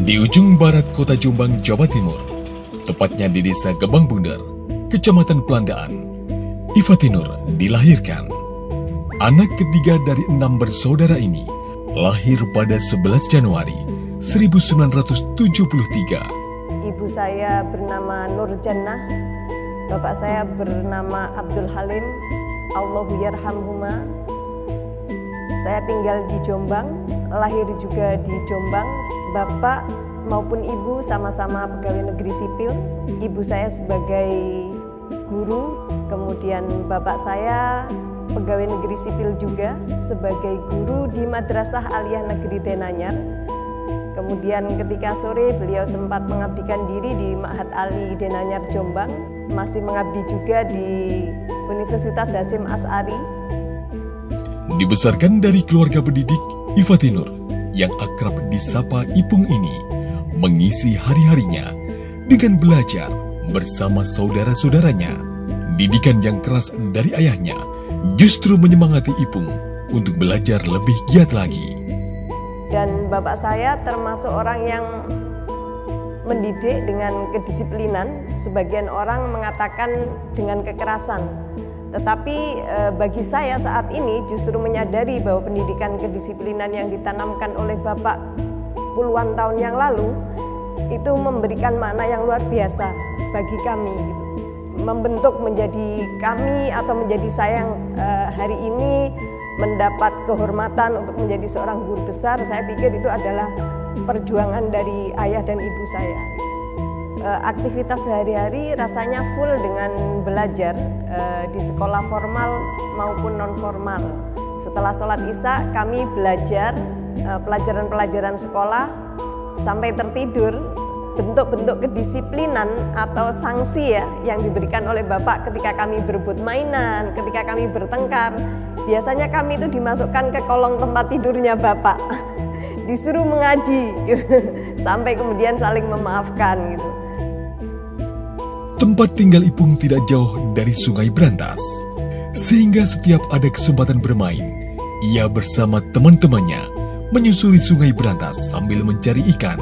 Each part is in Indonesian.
Di ujung barat kota Jombang, Jawa Timur, tepatnya di desa Gebang Bunder, Kecamatan Pelandaan, Ifatinur dilahirkan. Anak ketiga dari 6 bersaudara ini lahir pada 11 Januari 1973. Ibu saya bernama Nur Jannah, bapak saya bernama Abdul Halim, Allahu yarhamhuma. Saya tinggal di Jombang, lahir juga di Jombang. Bapak maupun ibu sama-sama pegawai negeri sipil. Ibu saya sebagai guru, kemudian bapak saya pegawai negeri sipil juga sebagai guru di Madrasah Aliyah Negeri Denanyar. Kemudian ketika sore beliau sempat mengabdikan diri di Ma'had Ali Denanyar Jombang, masih mengabdi juga di Universitas Hasyim Asy'ari. Dibesarkan dari keluarga pendidik, Ifatinur yang akrab disapa Ipung ini mengisi hari-harinya dengan belajar bersama saudara-saudaranya. Didikan yang keras dari ayahnya justru menyemangati Ipung untuk belajar lebih giat lagi. Dan bapak saya termasuk orang yang mendidik dengan kedisiplinan. Sebagian orang mengatakan dengan kekerasan. Tetapi bagi saya saat ini justru menyadari bahwa pendidikan kedisiplinan yang ditanamkan oleh bapak puluhan tahun yang lalu itu memberikan makna yang luar biasa bagi kami gitu. Membentuk menjadi kami atau menjadi saya yang hari ini mendapat kehormatan untuk menjadi seorang guru besar. Saya pikir itu adalah perjuangan dari ayah dan ibu saya. Aktivitas sehari-hari rasanya full dengan belajar di sekolah formal maupun non formal. Setelah sholat isya kami belajar pelajaran-pelajaran sekolah sampai tertidur. Bentuk-bentuk kedisiplinan atau sanksi ya yang diberikan oleh bapak ketika kami berebut mainan, ketika kami bertengkar, biasanya kami itu dimasukkan ke kolong tempat tidurnya bapak, disuruh mengaji, sampai kemudian saling memaafkan gitu. Tempat tinggal Ipung tidak jauh dari Sungai Brantas, sehingga setiap ada kesempatan bermain, ia bersama teman-temannya menyusuri Sungai Brantas sambil mencari ikan.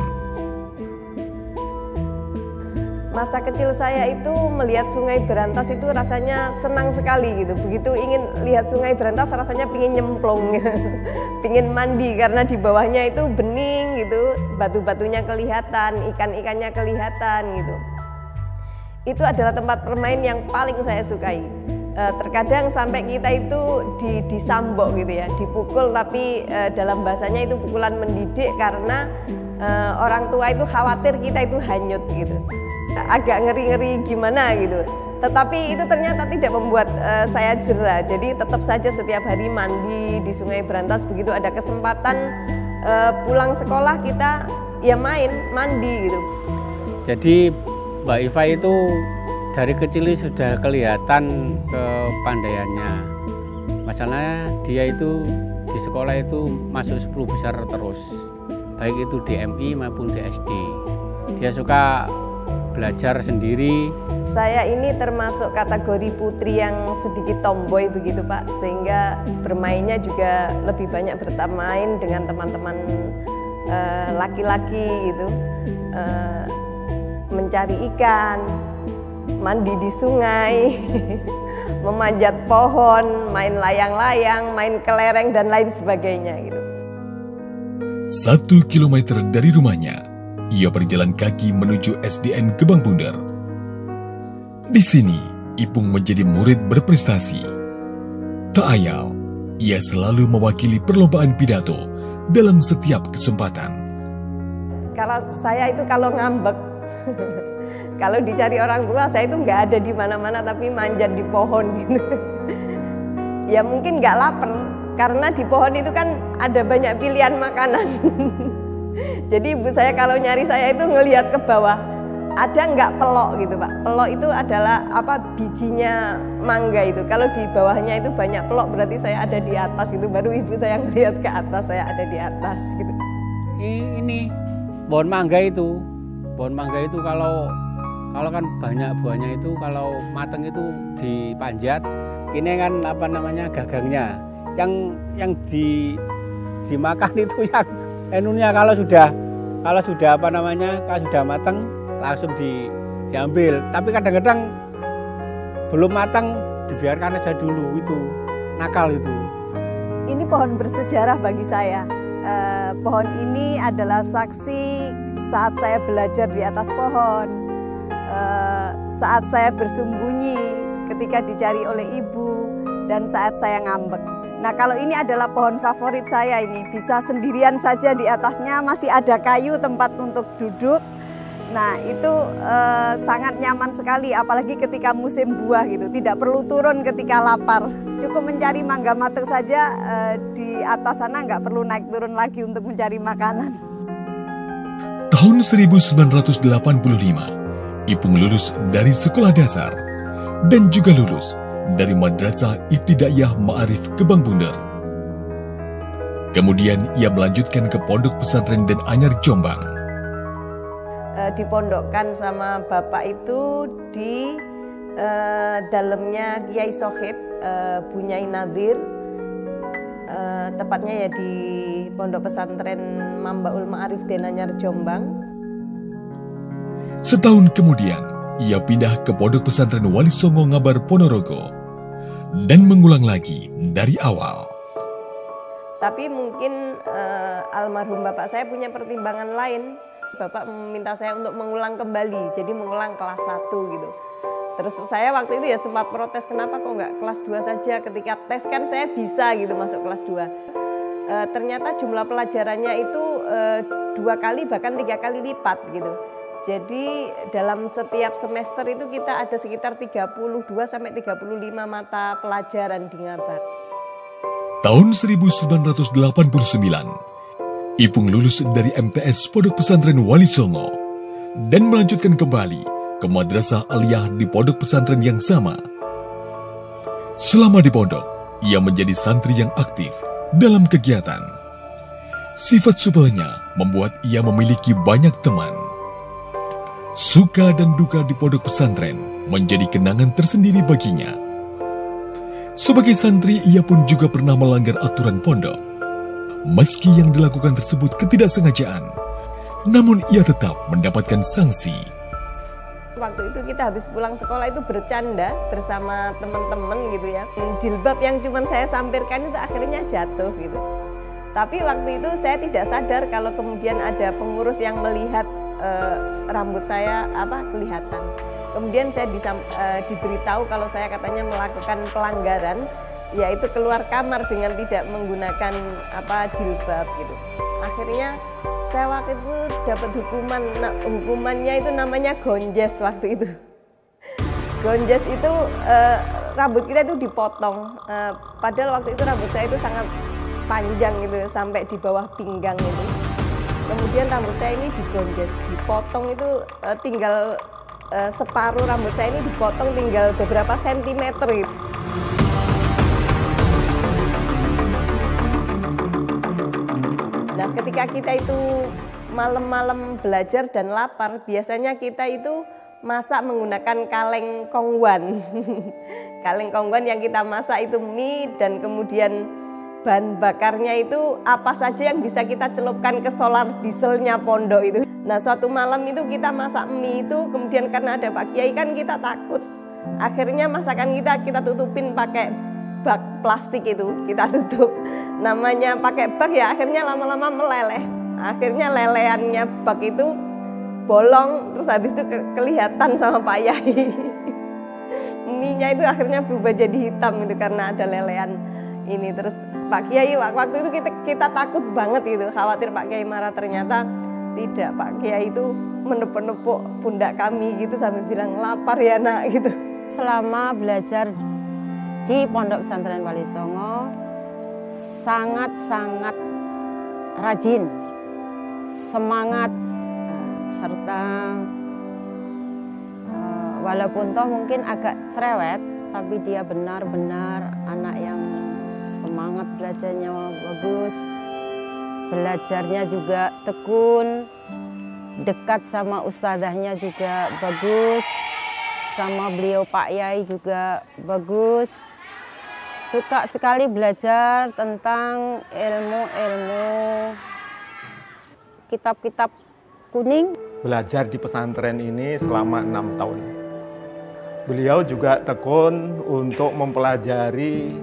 Masa kecil saya itu melihat Sungai Brantas itu rasanya senang sekali gitu. Begitu ingin lihat Sungai Brantas rasanya pingin nyemplung, pingin mandi karena di bawahnya itu bening gitu, batu-batunya kelihatan, ikan-ikannya kelihatan gitu. Itu adalah tempat bermain yang paling saya sukai. Terkadang sampai kita itu disambok gitu ya, dipukul, tapi dalam bahasanya itu pukulan mendidik karena orang tua itu khawatir kita itu hanyut gitu. Agak ngeri-ngeri gimana gitu. Tetapi itu ternyata tidak membuat saya jera. Jadi tetap saja setiap hari mandi di Sungai Brantas. Begitu ada kesempatan pulang sekolah kita ya mandi gitu. Jadi Mbak Iva itu dari kecil sudah kelihatan kepandaiannya. Masalahnya dia itu di sekolah itu masuk 10 besar terus. Baik itu di MI maupun di SD. Dia suka belajar sendiri. Saya ini termasuk kategori putri yang sedikit tomboy begitu Pak, sehingga bermainnya juga lebih banyak bermain dengan teman-teman laki-laki gitu, mencari ikan, mandi di sungai, memanjat pohon, main layang-layang, main kelereng dan lain sebagainya gitu. 1 kilometer dari rumahnya, ia berjalan kaki menuju SDN Gebang Bunder. Di sini, Ipung menjadi murid berprestasi. Tak ayal, ia selalu mewakili perlombaan pidato dalam setiap kesempatan. Kalau saya itu kalau ngambek, kalau dicari orang tua, saya itu nggak ada di mana-mana tapi manjat di pohon gitu. Ya mungkin nggak lapar, karena di pohon itu kan ada banyak pilihan makanan. Jadi ibu saya kalau nyari saya itu ngelihat ke bawah, ada nggak pelok gitu Pak. Pelok itu adalah bijinya mangga itu. Kalau di bawahnya itu banyak pelok berarti saya ada di atas gitu. Baru ibu saya ngelihat ke atas, saya ada di atas gitu. Ini pohon mangga itu. Pohon mangga itu kalau kan banyak buahnya itu kalau mateng itu dipanjat. Ini kan gagangnya. Yang dimakan itu yang enunya kalau sudah kalau sudah kalau sudah matang langsung diambil. Tapi kadang-kadang belum matang dibiarkan aja dulu, itu nakal itu. Ini pohon bersejarah bagi saya. Pohon ini adalah saksi saat saya belajar di atas pohon, saat saya bersembunyi ketika dicari oleh ibu, dan saat saya ngambek. Nah, kalau ini adalah pohon favorit saya, ini bisa sendirian saja di atasnya, masih ada kayu tempat untuk duduk. Nah, itu sangat nyaman sekali, apalagi ketika musim buah gitu. Tidak perlu turun ketika lapar. Cukup mencari mangga mateng saja di atas sana, nggak perlu naik turun lagi untuk mencari makanan. Tahun 1985, Ipung lulus dari sekolah dasar dan juga lulus dari Madrasah Ibtidaiyah Ma'arif Gebang Bunder. Kemudian ia melanjutkan ke Pondok Pesantren Den Anyar Jombang. Dipondokkan sama bapak itu di dalamnya Kiai Sohib Bunyai Nadir, tepatnya ya di Pondok Pesantren Mambaul Ma'arif Den Anyar Jombang. Setahun kemudian, ia pindah ke Pondok Pesantren Wali Songo Ngabar Ponorogo dan mengulang lagi dari awal. Tapi mungkin almarhum bapak saya punya pertimbangan lain. Bapak meminta saya untuk mengulang kembali, jadi mengulang kelas 1 gitu. Terus saya waktu itu ya sempat protes, kenapa kok nggak kelas 2 saja, ketika tes kan saya bisa gitu masuk kelas 2. Ternyata jumlah pelajarannya itu 2 kali bahkan 3 kali lipat gitu. Jadi dalam setiap semester itu kita ada sekitar 32 sampai 35 mata pelajaran di Ngabar. Tahun 1989, Ipung lulus dari MTS Pondok Pesantren Wali Songo dan melanjutkan kembali ke Madrasah Aliyah di Pondok Pesantren yang sama. Selama di pondok, ia menjadi santri yang aktif dalam kegiatan. Sifat supelnya membuat ia memiliki banyak teman. Suka dan duka di pondok pesantren menjadi kenangan tersendiri baginya. Sebagai santri, ia pun juga pernah melanggar aturan pondok. Meski yang dilakukan tersebut ketidaksengajaan, namun ia tetap mendapatkan sanksi. Waktu itu kita habis pulang sekolah itu bercanda bersama teman-teman gitu ya. Jilbab yang cuma saya sampirkan itu akhirnya jatuh gitu. Tapi waktu itu saya tidak sadar kalau kemudian ada pengurus yang melihat rambut saya kelihatan. Kemudian saya diberitahu kalau saya katanya melakukan pelanggaran, yaitu keluar kamar dengan tidak menggunakan jilbab gitu. Akhirnya saya waktu itu dapat hukuman. Nah, hukumannya itu namanya gonjes waktu itu. Gonjes itu rambut kita itu dipotong. Padahal waktu itu rambut saya itu sangat panjang gitu sampai di bawah pinggang itu. Kemudian rambut saya ini digonjes, dipotong itu tinggal separuh rambut saya ini dipotong tinggal beberapa sentimeter gitu. Nah, ketika kita itu malam-malam belajar dan lapar, biasanya kita itu masak menggunakan kaleng kongwan. Kaleng kongwan yang kita masak itu mie, dan kemudian bahan bakarnya itu apa saja yang bisa kita celupkan ke solar dieselnya pondok itu. Nah, suatu malam itu kita masak mie itu, kemudian karena ada Pak Kiai kan kita takut. Akhirnya masakan kita tutupin pakai bak plastik itu, kita tutup. Namanya pakai bak ya, akhirnya lama-lama meleleh. Akhirnya leleannya bak itu bolong, terus habis itu kelihatan sama Pak Yai. Mie-nya itu akhirnya berubah jadi hitam itu karena ada lelean ini. Terus Pak Kiai waktu itu kita takut banget gitu, khawatir Pak Kiai marah. Ternyata tidak, Pak Kiai itu menepuk-nepuk pundak kami gitu sambil bilang, lapar ya nak gitu. Selama belajar di Pondok Pesantren Wali Songo sangat-sangat rajin, semangat, serta walaupun toh mungkin agak cerewet, tapi dia benar-benar anak yang semangat, belajarnya bagus, belajarnya juga tekun, dekat sama ustadzahnya juga bagus, sama beliau Pak Yai juga bagus. Suka sekali belajar tentang ilmu-ilmu kitab-kitab kuning. Belajar di pesantren ini selama 6 tahun. Beliau juga tekun untuk mempelajari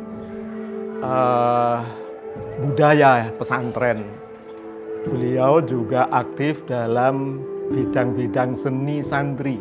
budaya pesantren. Beliau juga aktif dalam bidang-bidang seni santri.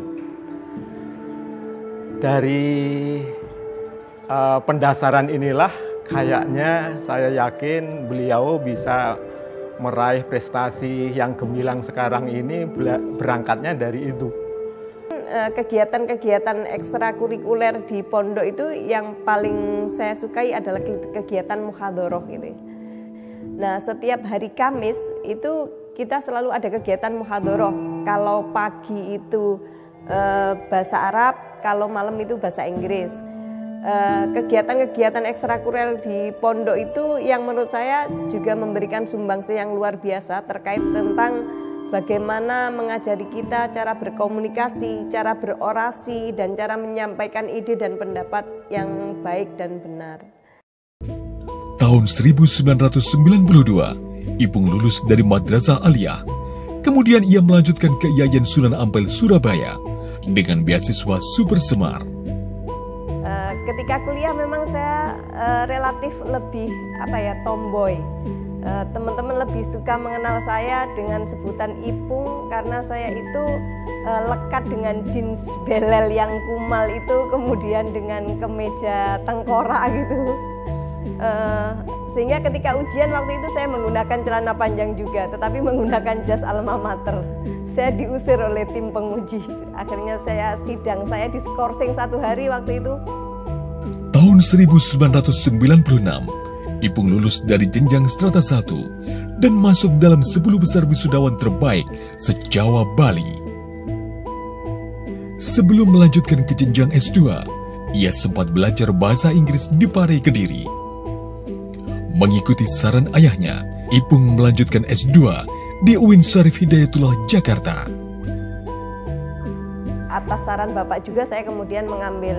Dari pendasaran inilah kayaknya saya yakin beliau bisa meraih prestasi yang gemilang sekarang ini berangkatnya dari itu. Kegiatan-kegiatan ekstrakurikuler di pondok itu yang paling saya sukai adalah kegiatan muhadharah gitu. Nah, setiap hari Kamis itu kita selalu ada kegiatan muhadharah. Kalau pagi itu bahasa Arab, kalau malam itu bahasa Inggris. Kegiatan-kegiatan ekstrakurikuler di pondok itu yang menurut saya juga memberikan sumbangsi yang luar biasa terkait tentang bagaimana mengajari kita cara berkomunikasi, cara berorasi, dan cara menyampaikan ide dan pendapat yang baik dan benar. Tahun 1992, Ipung lulus dari Madrasah Aliyah. Kemudian ia melanjutkan ke IAIN Sunan Ampel, Surabaya dengan beasiswa Super Semar. Ketika kuliah memang saya relatif lebih tomboy. Teman-teman lebih suka mengenal saya dengan sebutan Ipung karena saya itu lekat dengan jeans belel yang kumal itu, kemudian dengan kemeja tengkorak gitu. Sehingga ketika ujian waktu itu saya menggunakan celana panjang juga, tetapi menggunakan jas alma mater. Saya diusir oleh tim penguji. Akhirnya saya sidang, saya diskorsing 1 hari waktu itu. Tahun 1996, Ipung lulus dari jenjang strata 1 dan masuk dalam 10 besar wisudawan terbaik se-Jawa Bali. Sebelum melanjutkan ke jenjang S2, ia sempat belajar bahasa Inggris di Pare, Kediri. Mengikuti saran ayahnya, Ipung melanjutkan S2 di UIN Syarif Hidayatullah, Jakarta. Atas saran Bapak juga saya kemudian mengambil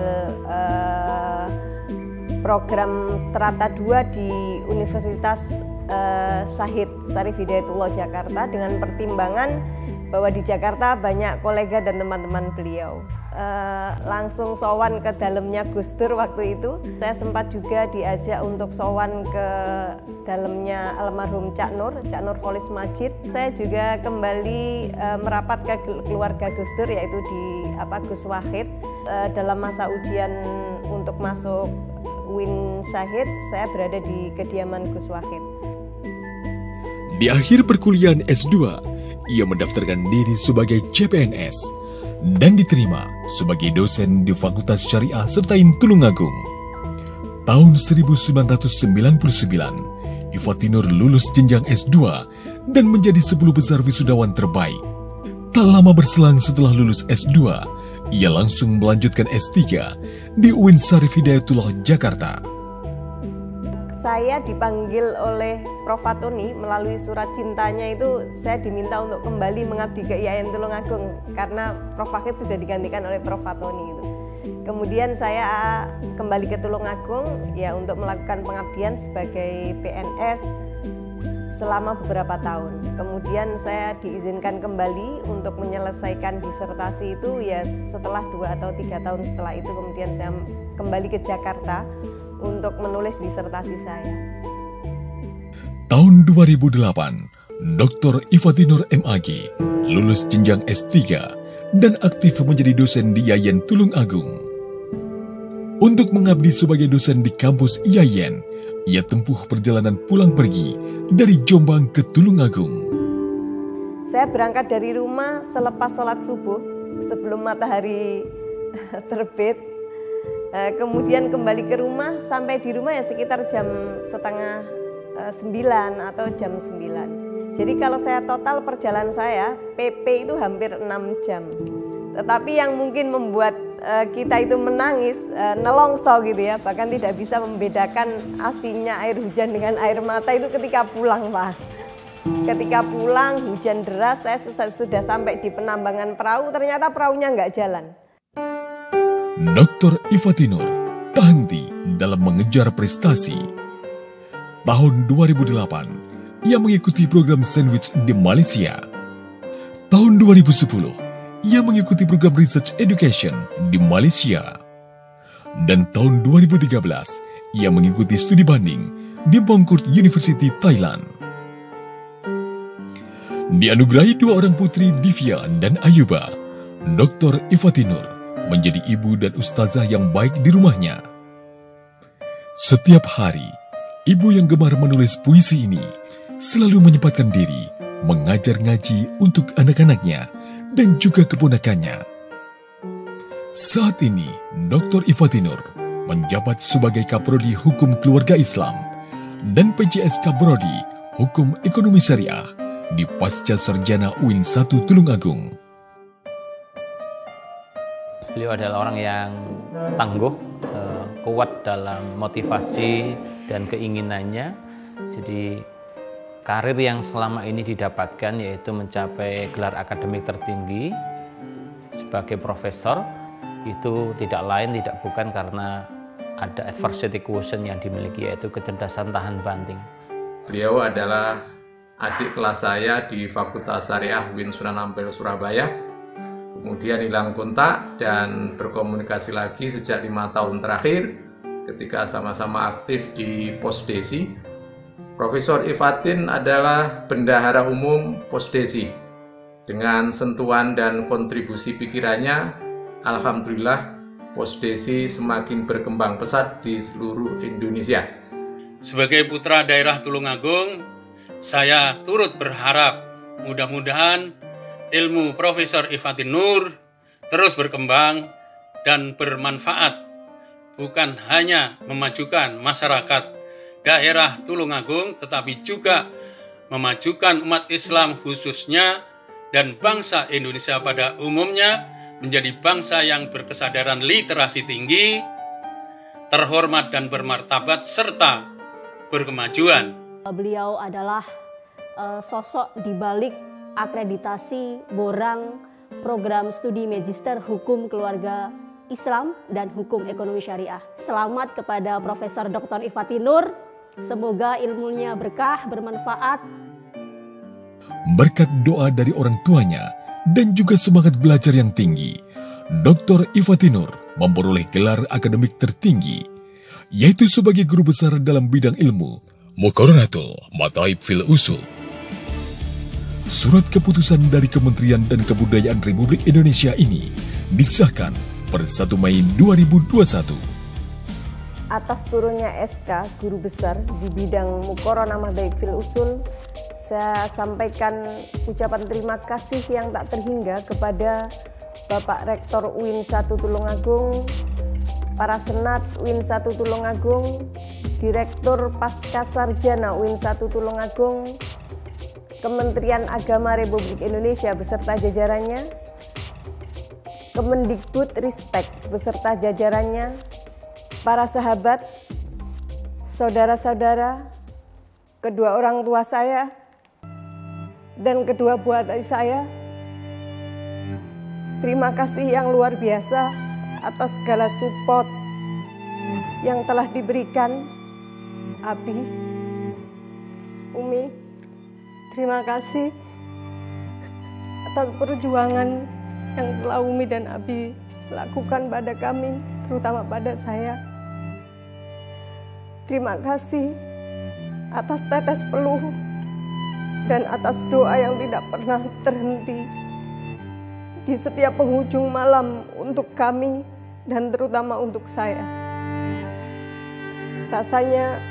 program Strata 2 di Universitas Syahid Syarif Hidayatullah Jakarta dengan pertimbangan bahwa di Jakarta banyak kolega dan teman-teman beliau. Langsung sowan ke dalamnya Gus Dur waktu itu. Saya sempat juga diajak untuk sowan ke dalamnya almarhum Cak Nur Kholis Majid. Saya juga kembali merapat ke keluarga Gus Dur, yaitu di Gus Wahid. Dalam masa ujian untuk masuk UIN Syahid, saya berada di kediaman Gus Wahid. Di akhir perkuliahan S2, ia mendaftarkan diri sebagai CPNS dan diterima sebagai dosen di Fakultas Syariah Sertain Tulungagung. Tahun 1999, Ifatinur lulus jenjang S2 dan menjadi 10 besar wisudawan terbaik. Tak lama berselang setelah lulus S2, ia langsung melanjutkan S3 di UIN Syarif Hidayatullah, Jakarta. Saya dipanggil oleh Prof. Fatoni melalui surat cintanya itu, saya diminta untuk kembali mengabdi ke IAIN Tulungagung karena Prof. Wahid sudah digantikan oleh Prof. Fatoni itu. Kemudian saya kembali ke Tulungagung ya untuk melakukan pengabdian sebagai PNS selama beberapa tahun. Kemudian saya diizinkan kembali untuk menyelesaikan disertasi itu ya setelah 2 atau 3 tahun setelah itu. Kemudian saya kembali ke Jakarta untuk menulis disertasi saya. Tahun 2008, Dr. Ifatinur MAG lulus jenjang S3 dan aktif menjadi dosen di IAIN Tulungagung. Untuk mengabdi sebagai dosen di kampus IAIN, ia tempuh perjalanan pulang pergi dari Jombang ke Tulungagung. Saya berangkat dari rumah selepas sholat subuh, sebelum matahari terbit. Kemudian kembali ke rumah, sampai di rumah ya sekitar jam 8:30 atau jam 9. Jadi kalau saya total perjalanan saya, PP itu hampir 6 jam. Tetapi yang mungkin membuat kita itu menangis, nelongso gitu ya, bahkan tidak bisa membedakan asinnya air hujan dengan air mata itu ketika pulang, Pak. Ketika pulang, hujan deras, saya sudah sampai di penambangan perahu, ternyata perahunya nggak jalan. Dr. Ifatinur tak henti dalam mengejar prestasi. Tahun 2008, ia mengikuti program sandwich di Malaysia. Tahun 2010, ia mengikuti program Research Education di Malaysia. Dan tahun 2013, ia mengikuti studi banding di Bangkok University, Thailand. Dianugerahi 2 orang putri, Divya dan Ayuba, Dr. Ifati Nur menjadi ibu dan ustazah yang baik di rumahnya. Setiap hari, ibu yang gemar menulis puisi ini selalu menyempatkan diri mengajar ngaji untuk anak-anaknya dan juga keponakannya. Saat ini, Dr. Ifati Nur menjabat sebagai Kaprodi Hukum Keluarga Islam dan PJSK Brodi Hukum Ekonomi Syariah di Pasca Sarjana UIN 1 Tulungagung. Beliau adalah orang yang tangguh, kuat dalam motivasi dan keinginannya. Jadi karir yang selama ini didapatkan yaitu mencapai gelar akademik tertinggi sebagai profesor, itu tidak lain tidak bukan karena ada adversity quotient yang dimiliki, yaitu kecerdasan tahan banting. Beliau adalah adik kelas saya di Fakultas Syariah UIN Sunan Ampel, Surabaya. Kemudian hilang kontak dan berkomunikasi lagi sejak 5 tahun terakhir ketika sama-sama aktif di Posdesi. Profesor Ifatin adalah bendahara umum Posdesi. Dengan sentuhan dan kontribusi pikirannya, alhamdulillah Posdesi semakin berkembang pesat di seluruh Indonesia. Sebagai putra daerah Tulungagung, saya turut berharap mudah-mudahan ilmu Profesor Ifati Nur terus berkembang dan bermanfaat, bukan hanya memajukan masyarakat daerah Tulungagung, tetapi juga memajukan umat Islam khususnya dan bangsa Indonesia pada umumnya menjadi bangsa yang berkesadaran literasi tinggi, terhormat dan bermartabat, serta berkemajuan. Beliau adalah sosok di balik akreditasi borang program studi Magister Hukum Keluarga Islam dan Hukum Ekonomi Syariah. Selamat kepada Profesor Dr. Ifati Nur. Semoga ilmunya berkah, bermanfaat. Berkat doa dari orang tuanya dan juga semangat belajar yang tinggi, Dr. Ifati Nur memperoleh gelar akademik tertinggi, yaitu sebagai guru besar dalam bidang ilmu Muqarranatul Madhaib fil Usul. Surat keputusan dari Kementerian dan Kebudayaan Republik Indonesia ini disahkan per 1 Mei 2021. Atas turunnya SK Guru Besar di bidang Muqarranatul Madhaib fil Usul, saya sampaikan ucapan terima kasih yang tak terhingga kepada Bapak Rektor UIN 1 Tulungagung, para Senat UIN 1 Tulungagung, Direktur Pasca Sarjana UIN 1 Tulungagung, Kementerian Agama Republik Indonesia beserta jajarannya, Kemendikbud Ristek beserta jajarannya, para sahabat, saudara-saudara, kedua orang tua saya, dan kedua buah hati saya. Terima kasih yang luar biasa atas segala support yang telah diberikan. Abi, Umi, terima kasih atas perjuangan yang telah Umi dan Abi lakukan pada kami, terutama pada saya. Terima kasih atas tetes peluh dan atas doa yang tidak pernah terhenti di setiap penghujung malam untuk kami dan terutama untuk saya. Rasanya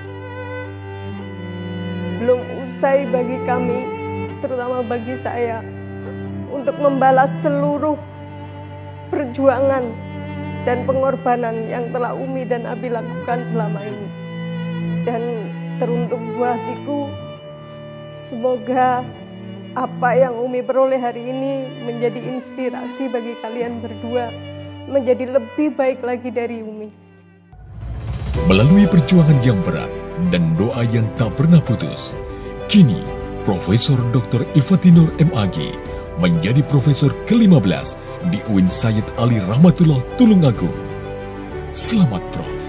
belum usai bagi kami, terutama bagi saya, untuk membalas seluruh perjuangan dan pengorbanan yang telah Umi dan Abi lakukan selama ini. Dan teruntuk buah hatiku, semoga apa yang Umi peroleh hari ini menjadi inspirasi bagi kalian berdua, menjadi lebih baik lagi dari Umi. Melalui perjuangan yang berat dan doa yang tak pernah putus, kini Profesor Dr. Ifati Nur MAG menjadi profesor ke-15 di UIN Sayyid Ali Rahmatullah Tulungagung. Selamat Prof.